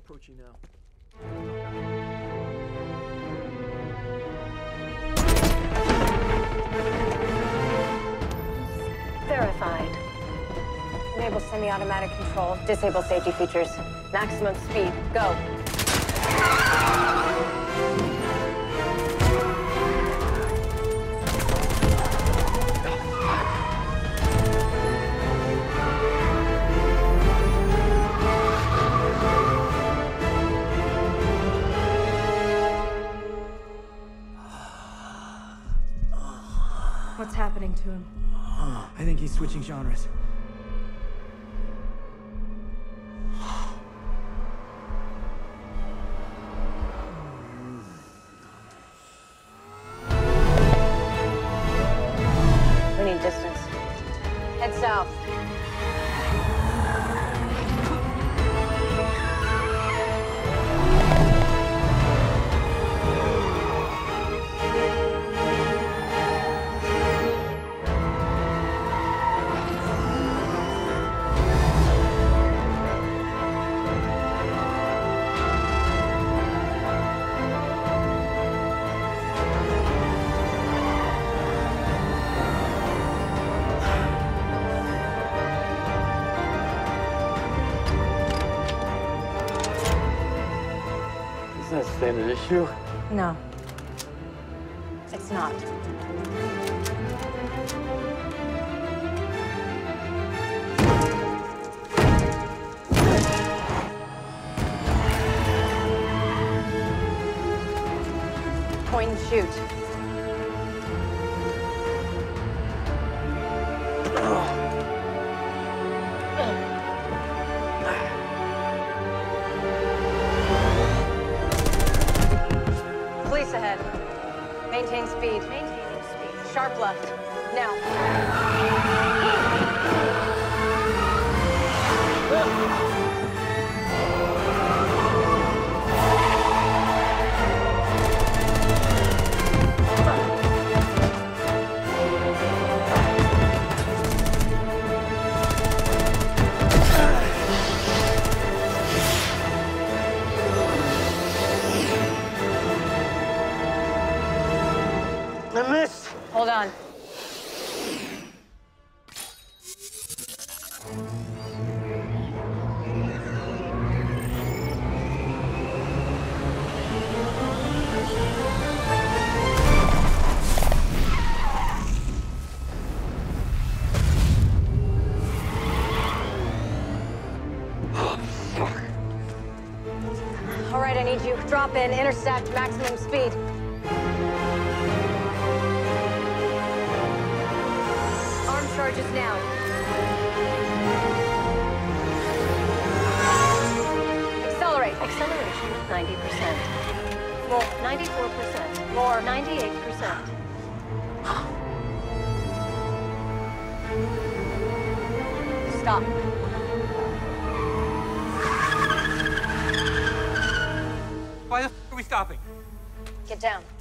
Approaching now. Verified. Enable semi-automatic control. Disable safety features. Maximum speed. Go. What's happening to him? I think he's switching genres. We need distance. Head south. Is that standard issue? No. It's not. Point and shoot. Police ahead. Maintain speed. Maintaining speed. Sharp left. Now. I missed! Hold on. All right, I need you. Drop in, intersect, maximum speed. Arm charges now. Accelerate. Acceleration, 90%. More. 94%. More. 98%. Stop. Why the f are we stopping? Get down.